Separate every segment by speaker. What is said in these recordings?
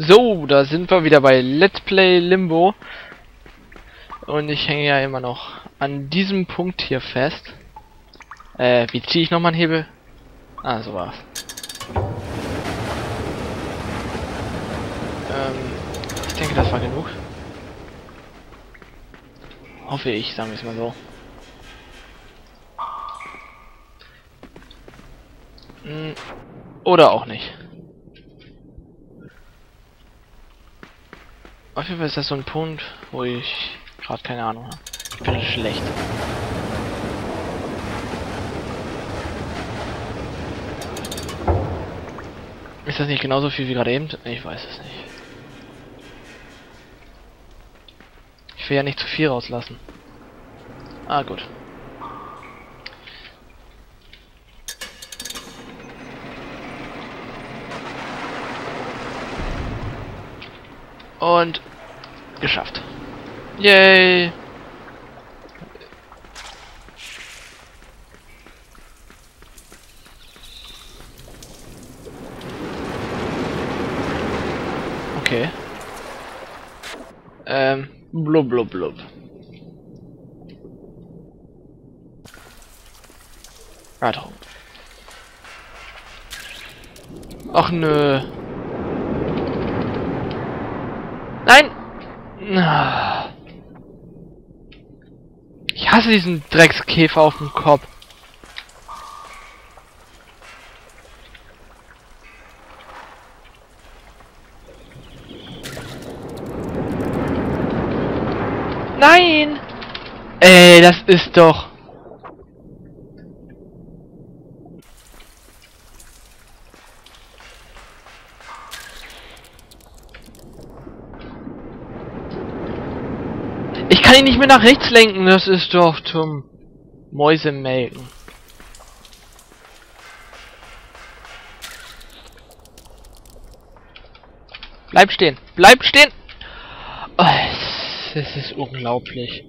Speaker 1: So, da sind wir wieder bei Let's Play Limbo. Und ich hänge ja immer noch an diesem Punkt hier fest. Wie ziehe ich nochmal einen Hebel? Ah, so war's. Ich denke, das war genug. Hoffe ich, sagen wir es mal so. Oder auch nicht. Auf jeden Fall ist das so ein Punkt, wo ich gerade keine Ahnung habe. Ich bin schlecht. Ist das nicht genauso viel wie gerade eben? Ich weiß es nicht. Ich will ja nicht zu viel rauslassen. Ah, gut. Und geschafft. Yay! Okay. Blub blub blub. Weiter. Ach nö. Nein! Ich hasse diesen Dreckskäfer auf dem Kopf. Nein! Ey, das ist doch... Ich kann ihn nicht mehr nach rechts lenken, das ist doch zum Mäusemelken. Bleib stehen! Bleib stehen! Oh, das ist unglaublich.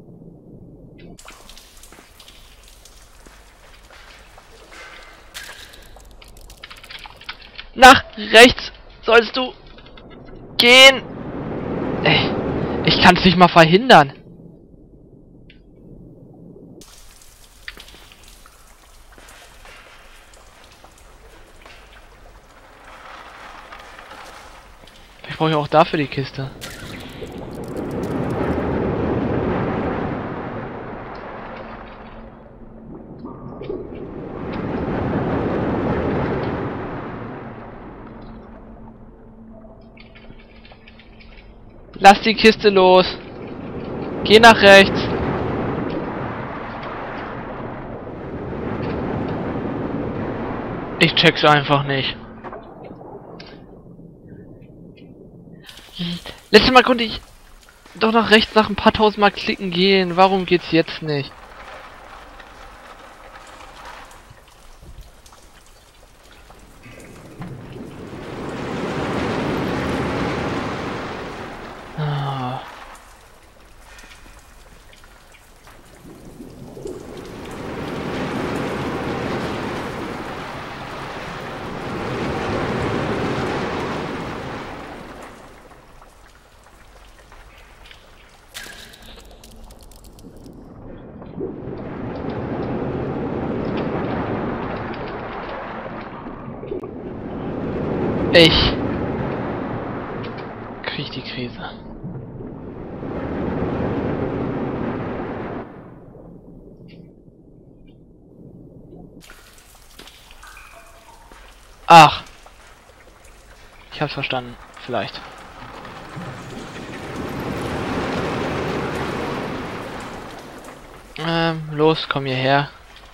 Speaker 1: Nach rechts sollst du gehen. Ey, ich kann es nicht mal verhindern. Ich brauche ja auch dafür die Kiste. Lass die Kiste los. Geh nach rechts. Ich check's einfach nicht. Letztes Mal konnte ich doch nach rechts nach ein paar tausendmal klicken gehen. Warum geht's jetzt nicht? Ich krieg die Krise. Ach. Ich hab's verstanden. Vielleicht. Los, komm hierher.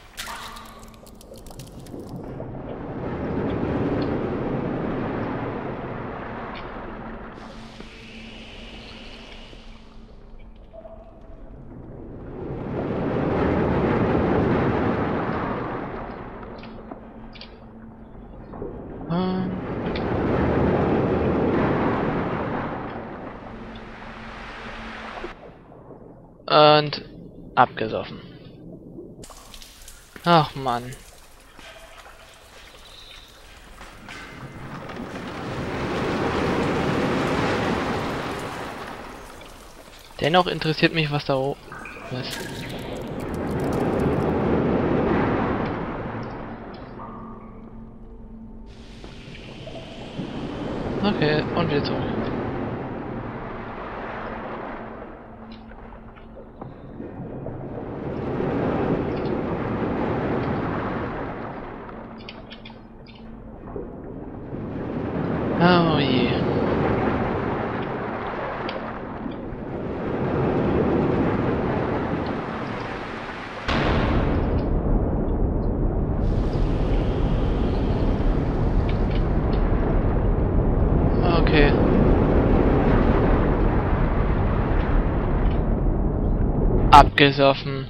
Speaker 1: Und abgesoffen. Ach Mann. Dennoch interessiert mich, was da oben ist. Okay, und wieder zurück. Oh je. Okay. Abgesoffen.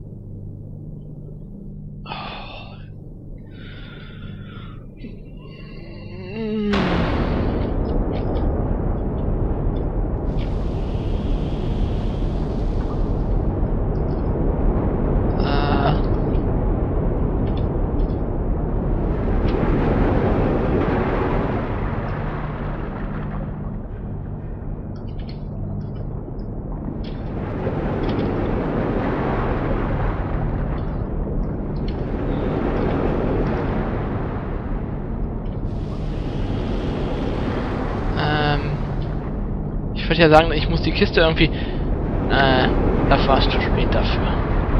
Speaker 1: Ich würde ja sagen, ich muss die Kiste irgendwie... das war es zu spät dafür.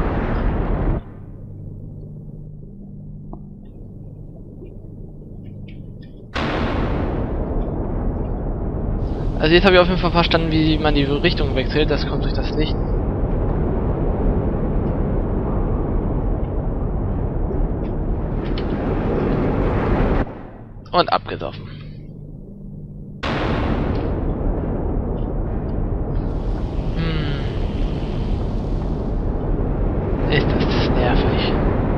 Speaker 1: Also jetzt habe ich auf jeden Fall verstanden, wie man die Richtung wechselt. Das kommt durch das Licht. Und abgesoffen. Ist das nervig.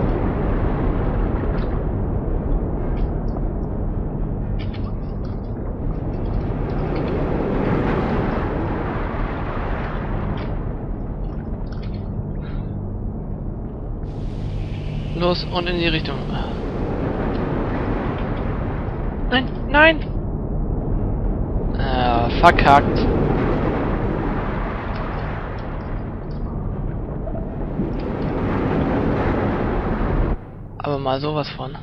Speaker 1: Los und in die Richtung. Nein, nein! Verkackt. Aber mal sowas von.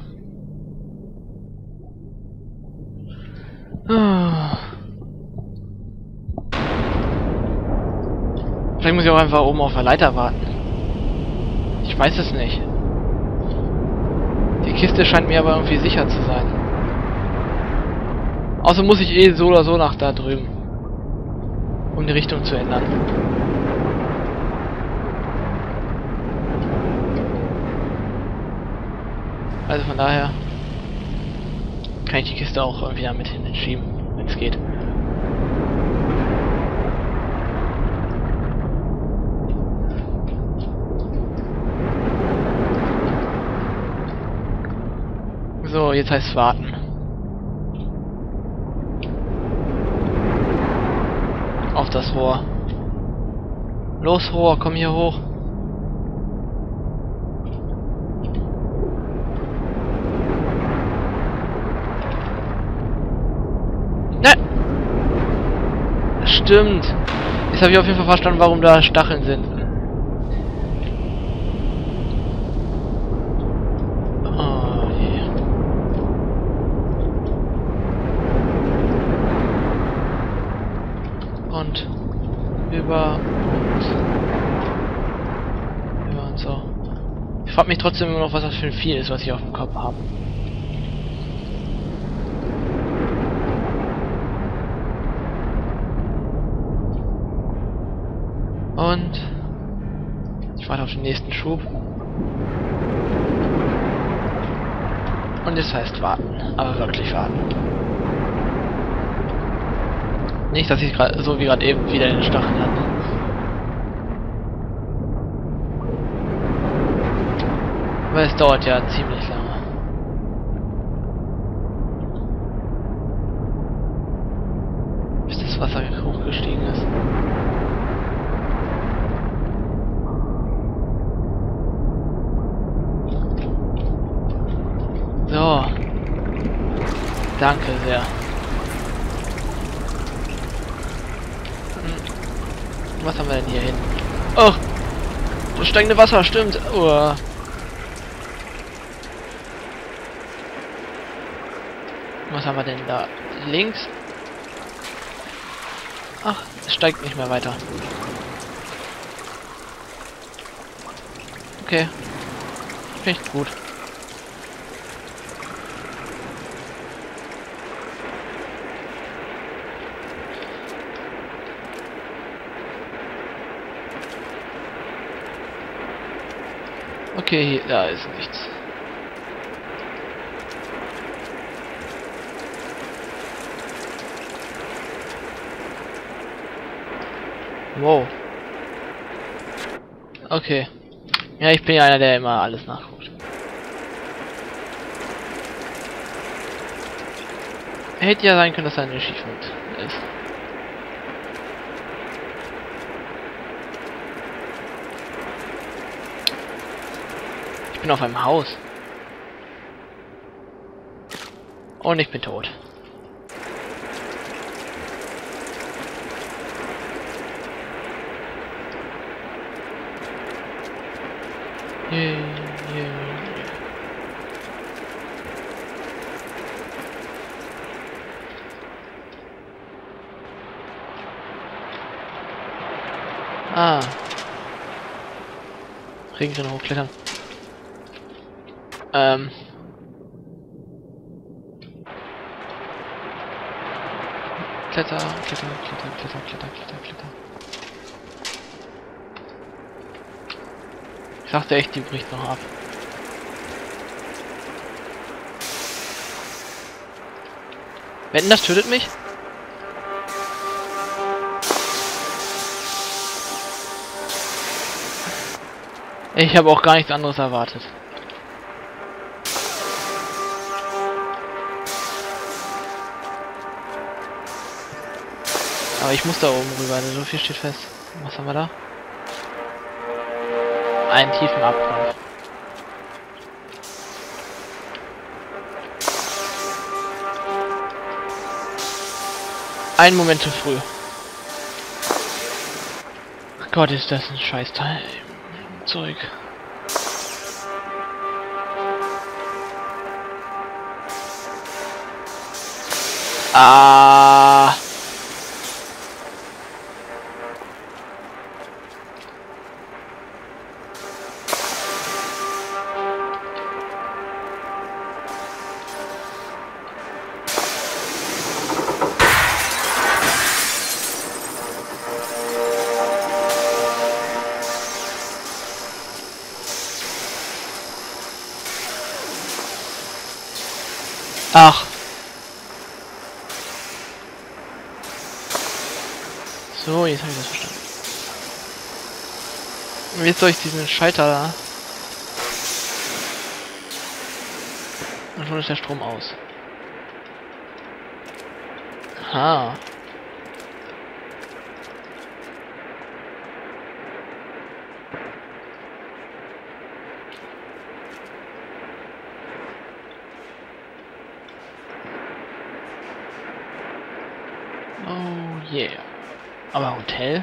Speaker 1: Vielleicht muss ich auch einfach oben auf der Leiter warten. Ich weiß es nicht. Die Kiste scheint mir aber irgendwie sicher zu sein. Außer muss ich eh so oder so nach da drüben. Um die Richtung zu ändern. Also von daher kann ich die Kiste auch irgendwie da mit hinten schieben, wenn es geht. So, jetzt heißt es warten. Auf das Rohr. Los, Rohr, komm hier hoch. Ne! Stimmt. Jetzt habe ich auf jeden Fall verstanden, warum da Stacheln sind. Und über und so. Ich frage mich trotzdem immer noch, was das für ein Vieh ist, was ich auf dem Kopf habe. Und ich warte auf den nächsten Schub. Und es heißt warten, aber wirklich warten. Nicht, dass ich gerade so wie gerade eben wieder den Stacheln hatte. Aber es dauert ja ziemlich lange. Bis das Wasser hochgestiegen ist. So. Danke sehr. Was haben wir denn hier hinten? Oh! Das steigende Wasser, stimmt. Oh. Was haben wir denn da? Links? Ach, es steigt nicht mehr weiter. Okay. Echt gut. Okay, da ist nichts. Wow. Okay. Ja, ich bin ja einer, der immer alles nachguckt. Hätte ja sein können, dass er ein Achievement ist. Ich bin auf einem Haus. Und ich bin tot. Yeah, yeah. Ah. Regenrinne hochklettern. Kletter, kletter, kletter, kletter, kletter, kletter, kletter. Ich dachte echt, die bricht noch ab. Wetten, das tötet mich? Ich habe auch gar nichts anderes erwartet. Aber ich muss da oben rüber, also so viel steht fest. Was haben wir da? Einen tiefen Abgrund. Ein Moment zu früh. Ach Gott, ist das ein Scheißteil. Zurück. Ah. Ach. So, jetzt habe ich das verstanden. Und jetzt soll ich diesen Schalter da. Und schon ist der Strom aus. Aha. Oh yeah. Aber Hotel?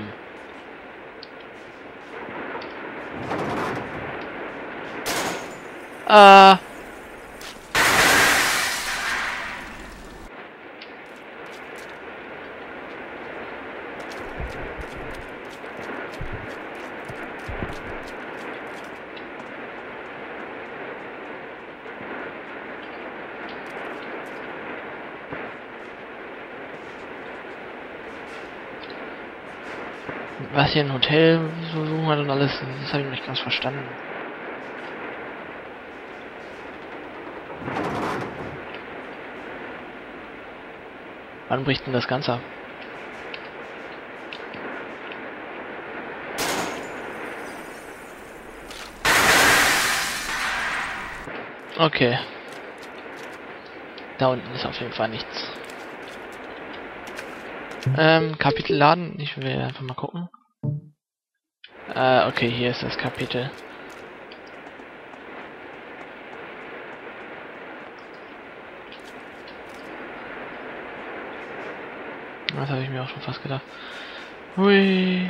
Speaker 1: Was hier ein Hotel so suchen hat und alles, das habe ich nicht ganz verstanden. Wann bricht denn das Ganze ab? Okay. Da unten ist auf jeden Fall nichts. Kapitel laden. Ich will einfach mal gucken. Okay, hier ist das Kapitel. Das habe ich mir auch schon fast gedacht. Hui.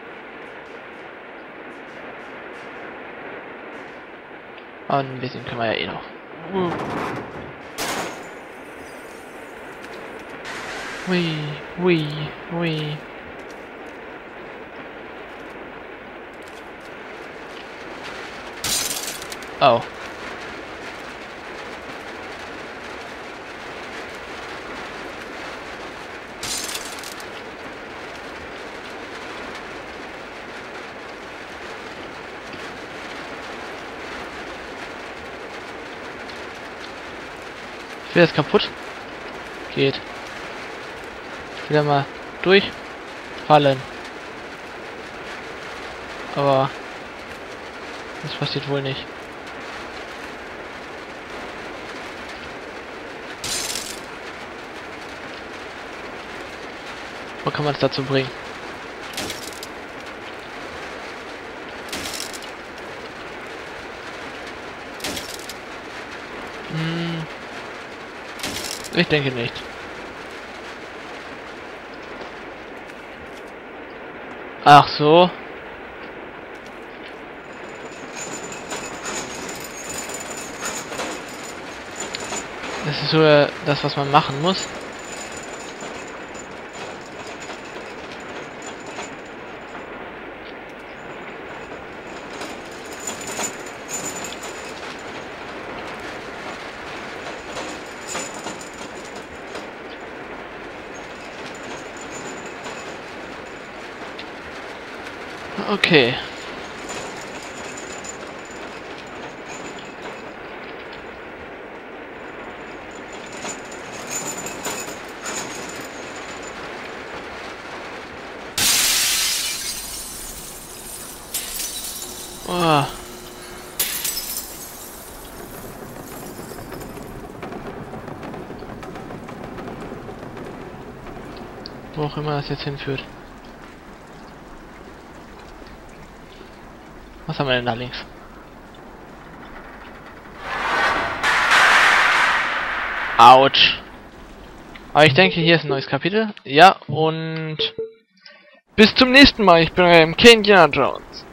Speaker 1: Und wir sind können wir ja eh noch. Hui, hui, hui. Oh. Ich will das kaputt. Geht. Wieder mal durchfallen. Aber das passiert wohl nicht. Wo kann man es dazu bringen? Ich denke nicht. Ach so. Das ist so das, was man machen muss. Okay. Oh. Wo auch immer das jetzt hinführt. Was haben wir denn da links? Autsch. Aber ich denke, hier ist ein neues Kapitel. Ja, und bis zum nächsten Mal. Ich bin Indiana Jones.